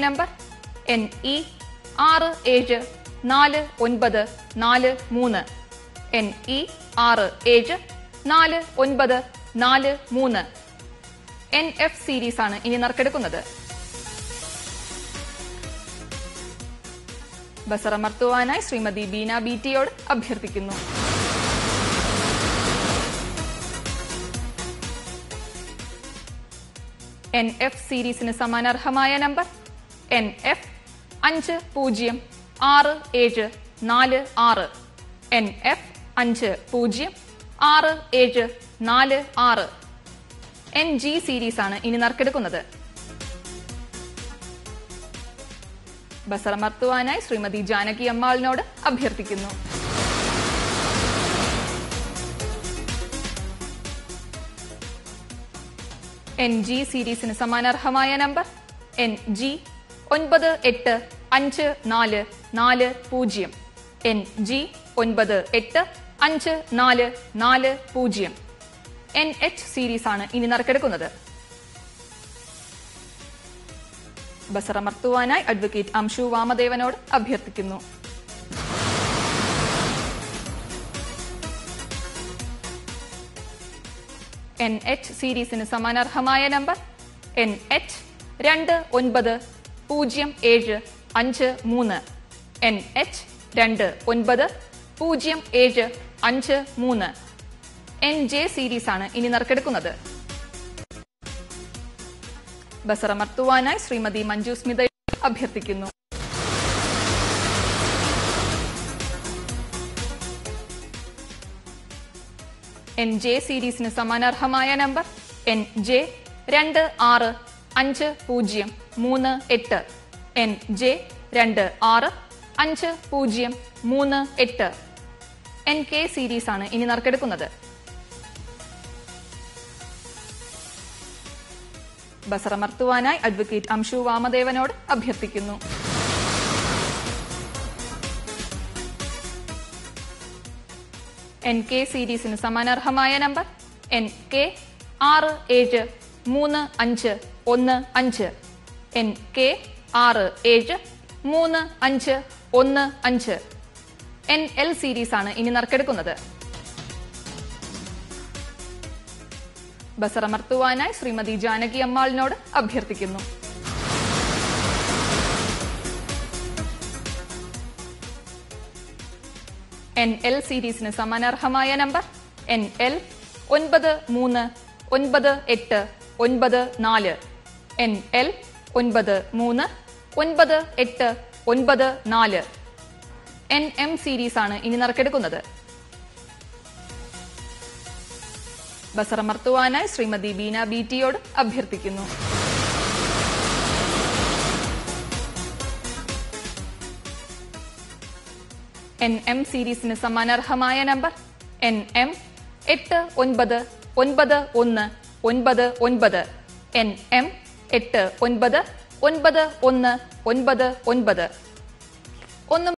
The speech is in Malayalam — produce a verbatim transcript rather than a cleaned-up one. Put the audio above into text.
നമ്പർ എൻ ഇ ആറ് ഏഴ് നാല് ഒൻപത് നാല് മൂന്ന്, എൻ ഇ ആറ് ഏഴ് നാല് ഒൻപത് നാല് മൂന്ന്. എൻ എഫ് സീരീസ് ആണ് ഇനി നറുക്കെടുക്കുന്നത്. ബസറമർത്തുവാനായി ശ്രീമതി ബീന ബീറ്റിയോട് അഭ്യർത്ഥിക്കുന്നു. എൻ എഫ് സീരീസിന് സമാനർഹമായ നമ്പർ എൻ എഫ് അഞ്ച് പൂജ്യം ആറ് ഏഴ് നാല് ആറ്, എൻ എഫ് അഞ്ച് പൂജ്യം ആറ് ഏഴ് നാല് ആറ്. എൻ ജി സീരീസ് ആണ് ഇനി നറുക്കെടുക്കുന്നത്. ബസറമർത്തുവാനായി ശ്രീമതി ജാനകി അമ്മാളിനോട് അഭ്യർത്ഥിക്കുന്നു. എൻ ജി സീരീസിന് സമാനർഹമായ നമ്പർ എൻ ജി ഒൻപത് എട്ട് അഞ്ച് നാല് നാല് പൂജ്യം, എൻ ജി ഒൻപത് എട്ട് അഞ്ച് നാല് നാല് പൂജ്യം. എൻ എച്ച് സീരീസ് ആണ് ഇനി നറുക്കെടുക്കുന്നത്. ബസറമർത്തുവാനായി അഡ്വക്കേറ്റ് അംശു വാമദേവനോട് അഭ്യർത്ഥിക്കുന്നു. എൻ എച്ച് സീരീസിന് സമാനർഹമായ നമ്പർ എൻ എച്ച് രണ്ട് ഒൻപത് പൂജ്യം ഏഴ് അഞ്ച് മൂന്ന്, എൻ എച്ച് രണ്ട് ഒൻപത് പൂജ്യം ഏഴ് അഞ്ച് മൂന്ന്. എൻ ജെ സീരീസ് ആണ് ഇനി നറുക്കെടുക്കുന്നത്. ബസറമർത്തുവാനായി ശ്രീമതി മഞ്ജു സ്മിതയെ അഭ്യർത്ഥിക്കുന്നു. എൻ ജെ സീരീസിന് സമാനർഹമായ നമ്പർ എൻ ജെ രണ്ട് ആറ് അഞ്ച് പൂജ്യം മൂന്ന് എട്ട്, എൻ ജെ രണ്ട് ആറ് അഞ്ച് പൂജ്യം മൂന്ന് എട്ട്. എൻ കെ സീരീസ് ആണ് ഇനി നറുക്കെടുക്കുന്നത്. ബസറമർത്തുവാനായി അഡ്വക്കേറ്റ് അംശു വാമദേവനോട് അഭ്യർത്ഥിക്കുന്നു. എൻ കെ സീരീസിന് സമാനർഹമായ നമ്പർ എൻ കെ ആറ് ഏഴ് മൂന്ന് അഞ്ച് ഒന്ന് അഞ്ച്, എൻ കെ ആറ് ഏഴ് മൂന്ന് അഞ്ച് ഒന്ന് അഞ്ച്. എൻ എൽ സീരീസ് ആണ് ഇനി നറുക്കെടുക്കുന്നത്. ബസറമർത്തുവാനായി ശ്രീമതി ജാനകി അമ്മാളിനോട് അഭ്യർത്ഥിക്കുന്നു. എൻ എൽ സീരീസിന് സമാനർഹമായ നമ്പർ എൻ എൽ ഒൻപത് മൂന്ന് ഒൻപത് എട്ട് ഒൻപത് നാല്, എൻ എൽ ഒൻപത് മൂന്ന് ഒൻപത് എട്ട് ഒൻപത് നാല്. എൻ എം സീരീസ് ആണ് ഇനി നറുക്കെടുക്കുന്നത്. ബസറമർത്തുവാനായി ശ്രീമതി ബീന ബീറ്റിയോട് അഭ്യർത്ഥിക്കുന്നു. എൻ എം സീരീസിന് സമാനർഹമായ നമ്പർ എൻ എം എട്ട് ഒൻപത് ഒൻപത് ഒന്ന് ഒൻപത് ഒൻപത്, എൻ എം എട്ട് ഒൻപത് ഒൻപത് ഒന്ന് ഒൻപത് ഒൻപത്. ഒന്ന്